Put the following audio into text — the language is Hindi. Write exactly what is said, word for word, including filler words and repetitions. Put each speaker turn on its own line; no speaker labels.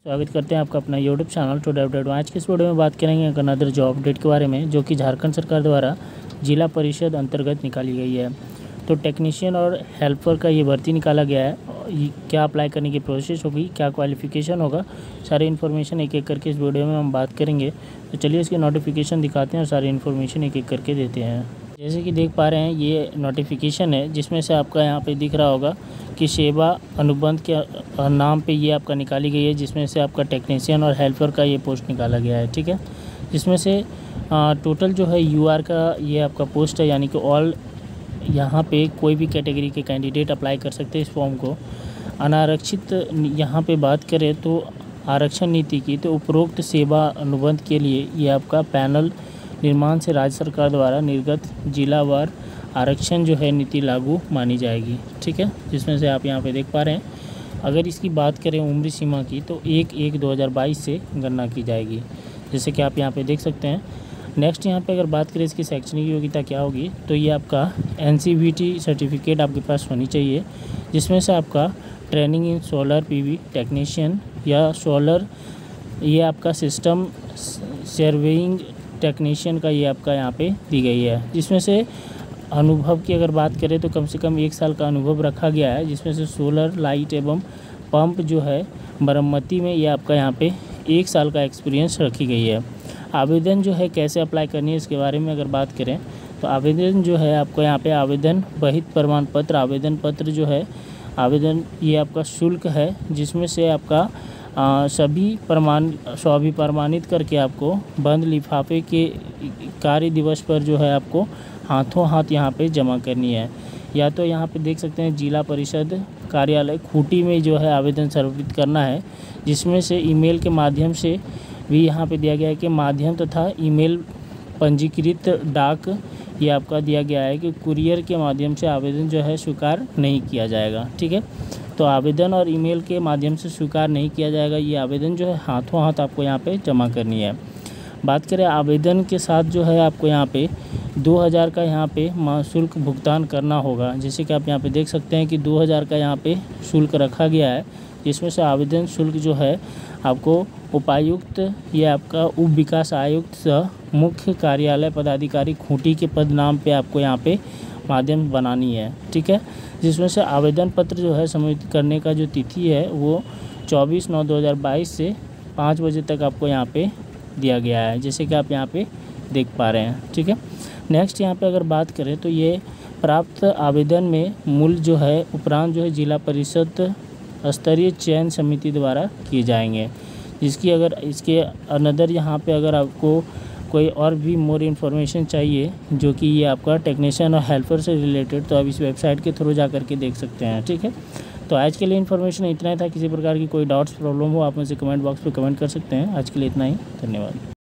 स्वागत करते हैं आपका अपना यूट्यूब चैनल टुडे अपडेट। आज की इस वीडियो में बात करेंगे एक अनदर जॉब अपडेट के बारे में, जो कि झारखंड सरकार द्वारा जिला परिषद अंतर्गत निकाली गई है। तो टेक्नीशियन और हेल्पर का ये भर्ती निकाला गया है। ये क्या अप्लाई करने की प्रोसेस होगी, क्या क्वालिफिकेशन होगा, सारी इन्फॉर्मेशन एक एक करके इस वीडियो में हम बात करेंगे। तो चलिए इसकी नोटिफिकेशन दिखाते हैं और सारी इन्फॉर्मेशन एक एक करके देते हैं। जैसे कि देख पा रहे हैं ये नोटिफिकेशन है, जिसमें से आपका यहाँ पे दिख रहा होगा कि सेवा अनुबंध के नाम पे ये आपका निकाली गई है, जिसमें से आपका टेक्नीशियन और हेल्पर का ये पोस्ट निकाला गया है। ठीक है, जिसमें से टोटल जो है यूआर का ये आपका पोस्ट है, यानी कि ऑल यहाँ पे कोई भी कैटेगरी के कैंडिडेट अप्लाई कर सकते हैं इस फॉर्म को। अनारक्षित यहाँ पे बात करें तो आरक्षण नीति की, तो उपरोक्त सेवा अनुबंध के लिए ये आपका पैनल निर्माण से राज्य सरकार द्वारा निर्गत जिलावार आरक्षण जो है नीति लागू मानी जाएगी। ठीक है, जिसमें से आप यहाँ पे देख पा रहे हैं। अगर इसकी बात करें उम्र सीमा की, तो एक एक दो हज़ार बाईस से गणना की जाएगी, जैसे कि आप यहाँ पे देख सकते हैं। नेक्स्ट यहाँ पे अगर बात करें इसकी शैक्षणिक योग्यता क्या होगी, तो ये आपका N C V T certificate आपके पास होनी चाहिए, जिसमें से आपका training in solar P V technician या सोलर ये आपका सिस्टम सर्वेइंग टेक्नीशियन का ये आपका यहाँ पे दी गई है। जिसमें से अनुभव की अगर बात करें तो कम से कम एक साल का अनुभव रखा गया है, जिसमें से सोलर लाइट एवं पंप जो है मरम्मती में ये आपका यहाँ पे एक साल का एक्सपीरियंस रखी गई है। आवेदन जो है कैसे अप्लाई करनी है इसके बारे में अगर बात करें, तो आवेदन जो है आपको यहाँ पे आवेदन वहित प्रमाण पत्र आवेदन पत्र जो है आवेदन ये आपका शुल्क है, जिसमें से आपका आ, सभी प्रमाण सभी प्रमाणित करके आपको बंद लिफाफे के कार्य दिवस पर जो है आपको हाथों हाथ यहाँ पे जमा करनी है। या तो यहाँ पे देख सकते हैं जिला परिषद कार्यालय खूंटी में जो है आवेदन समर्पित करना है, जिसमें से ईमेल के माध्यम से भी यहाँ पे दिया गया है कि माध्यम तथा ईमेल पंजीकृत डाक ये आपका दिया गया है कि कुरियर के माध्यम से आवेदन जो है स्वीकार नहीं किया जाएगा। ठीक है, तो आवेदन और ईमेल के माध्यम से स्वीकार नहीं किया जाएगा। ये आवेदन जो है हाथों हाथ आपको यहाँ पे जमा करनी है। बात करें आवेदन के साथ जो है आपको यहाँ पे दो हज़ार का यहाँ पे शुल्क भुगतान करना होगा, जैसे कि आप यहाँ पे देख सकते हैं कि दो हज़ार का यहाँ पे शुल्क रखा गया है, जिसमें से आवेदन शुल्क जो है आपको उपायुक्त ये आपका उप विकास आयुक्त सह मुख्य कार्यालय पदाधिकारी खूंटी के पद नाम पे आपको यहाँ पे माध्यम बनानी है। ठीक है, जिसमें से आवेदन पत्र जो है सबमिट करने का जो तिथि है वो चौबीस नौ दो हज़ार बाईस से पाँच बजे तक आपको यहाँ पे दिया गया है, जैसे कि आप यहाँ पे देख पा रहे हैं। ठीक है, नेक्स्ट यहाँ पे अगर बात करें तो ये प्राप्त आवेदन में मूल्य जो है उपरांत जो है जिला परिषद स्तरीय चयन समिति द्वारा किए जाएंगे, जिसकी अगर इसके अनदर यहाँ पे अगर आपको कोई और भी मोर इन्फॉर्मेशन चाहिए जो कि ये आपका टेक्नीशियन और हेल्पर से रिलेटेड, तो आप इस वेबसाइट के थ्रू जा करके देख सकते हैं। ठीक है, तो आज के लिए इन्फॉर्मेशन इतना ही था। किसी प्रकार की कोई डाउट्स प्रॉब्लम हो आप मुझे कमेंट बॉक्स पे कमेंट कर सकते हैं। आज के लिए इतना ही, धन्यवाद।